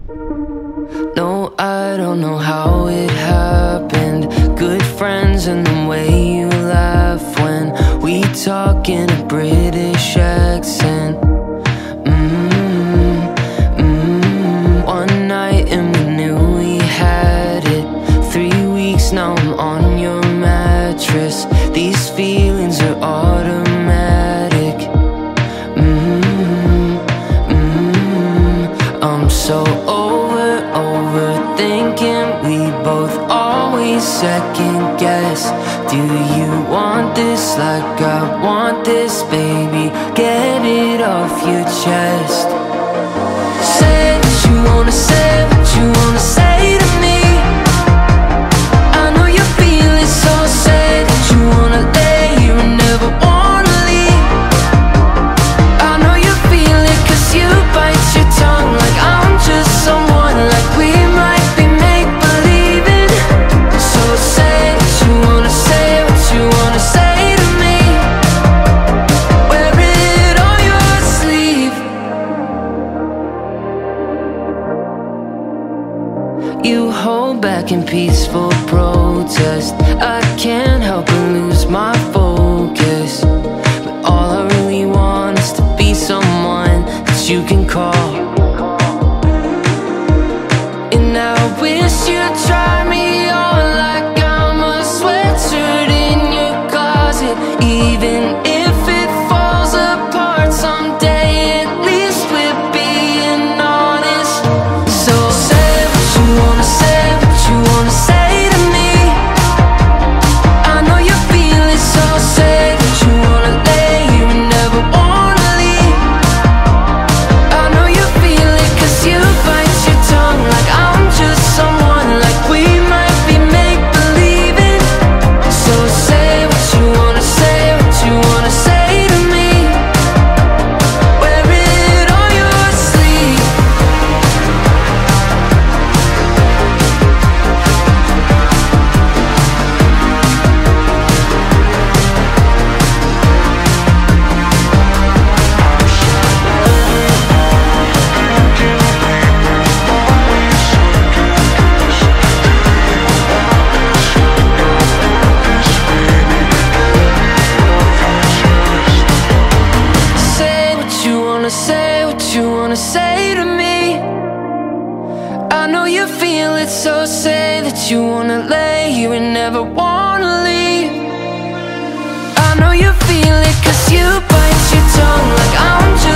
No, I don't know how it happened. Good friends and the way you laugh when we talk in a British accent. One night and we knew we had it. 3 weeks now I'm on your mattress. These feelings are automatic. I'm so overthinking. We both always second guess. Do you want this like I want this, baby? Get it off your chest. Say what you wanna say, what you wanna say to me. I know you feel it, so say that you wanna lay here and never wanna leave. I know you feel it, 'cause you bite your tongue like I'm just someone, like we might be make-believing. So say what you wanna say, what you wanna say to me. Wear it on your sleeve. You hold back in peaceful protest. I can't help but lose my focus, but all I really want is to be someone that you can call. And I wish you'd try me on like I'm a sweatshirt in your closet. Even if it falls apart someday, at least we're being honest. So say what you wanna say, what you wanna say to me. I know you feel it, so say that you wanna lay here and never wanna leave. I know you feel it, 'cause you bite your tongue like I'm just someone, like we might be make-believing. So say what you wanna say, what you wanna say to me. Wear it on your sleeve. Say what you wanna say, what you wanna say to me. I know you feel it, so say that you wanna lay here and never wanna leave. I know you feel it, 'cause you bite your tongue like I'm just